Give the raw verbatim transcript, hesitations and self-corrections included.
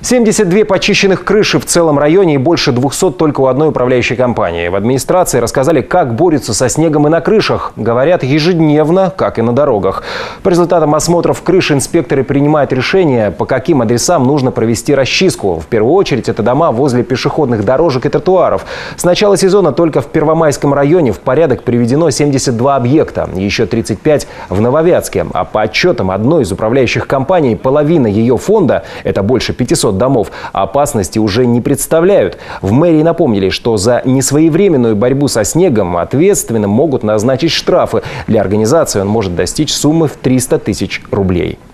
семьдесят две почищенных крыши в целом районе и больше двухсот только у одной управляющей компании. В администрации рассказали, как борются со снегом и на крышах. Говорят, ежедневно, как и на дорогах. По результатам осмотров крыш инспекторы принимают решение, по каким адресам нужно провести расчистку. В первую очередь это дома возле пешеходных дорожек и тротуаров. С начала сезона только в Первомайском районе в порядок приведено семьдесят два объекта, еще тридцать пять в Нововятске. А по отчетам одной из управляющих компаний, половина ее фонда, это больше пятисот домов, опасности уже не представляют. В мэрии напомнили, что за несвоевременную борьбу со снегом ответственным могут назначить штрафы. Для организации он может достичь суммы в триста тысяч рублей.